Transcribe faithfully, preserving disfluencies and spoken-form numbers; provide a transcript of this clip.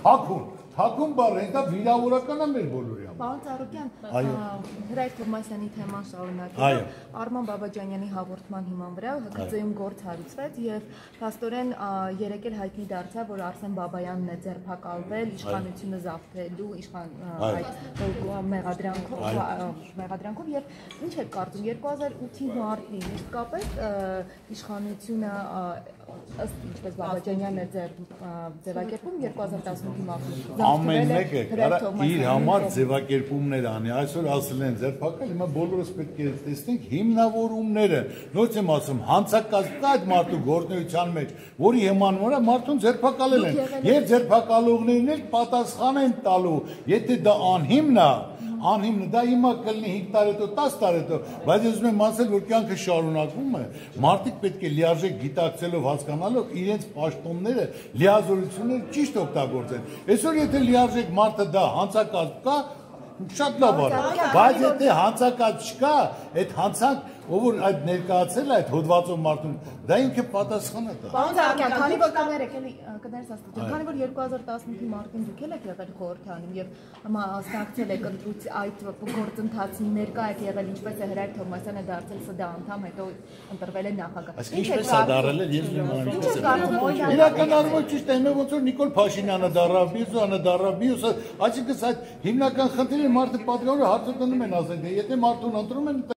թաքուն, թաքուն բառը դա վիրավորական է մեր բոլորի համար։ Պարոն Ծառուկյան, Հրայր Թովմասյանի թեման շարունակելով Արման Բաբաջանյանի հաղորդման հիման վրա ՀԿԾ-ում գործ հարուցվեց եւ փաստորեն երեկ էլ հայտնի դարձավ, որ Արսեն Բաբայանն է ձերբակալվել իշխանությունը զավթելու իշխան այդ մեղադրանքով մեղադրանքով եւ ինչ եք կարծում երկու հազար ութի մարտին իսկապես իշխանությունը ըստ ինչպես Բաբաջանյանն է ձևակերպում երկու հազար տասնութի մարտին ամեն մեկը կարա իր համար ձևակերպումներ անի այսօր ասել են ձերբակալ հիմա բոլորս պետք է տեսնենք հիմնավորումները նորից եմ ասում հանցակազմ կա այդ մարդու գործունեության մեջ որի հիման վրա մարդուն ձերբակալել են եւ ձերբակալողներն էլ պատասխան են տալու եթե դա անհիմն է անհիմն դա հիմա կլինի հինգ տարի հետո տասը տարի հետո բայց ես ուզում եմ ասել որ կյանքը շարունակվում է մարդիկ պետք է լիարժեք գիտակցելով հասկանալով իրենց պաշտոնները լիազորությունները ճիշտ օգտագործեն այսօր եթե լիարժեք մարդը դա հանցակազմ կա շատ լավ է բայց եթե հանցակազմ չկա այդ հանցանք ով որ այդ ներկայացել է այդ հոդվածով մարդուն դա ինքը պատասխան է տա Պարոն Ծառուկյան, քանի որ կներեք էլի կներես աստուծո քանի որ երկու հազար տասնութի մարտին դուք եք եղել խորհրդանում եւ մասնակցել եք ընտրուց այդ գործընթացին ներկա եք եղել ինչպես է Հրայր Թովմասյանը դարձել ՍԴԱ անդամ հետո ընտրվել է նախագահ ինչպես է դարել ես նույնիսկ իրական առումով ճիշտ է ոնց որ Նիկոլ Փաշինյանը դարավ Միրզոյանը դարավ մյուսը այսինքն այդ հիմնական խնդիրը մարդը պատգամավորը հարցը տնում են ասել եթե մարդուն ընտրում են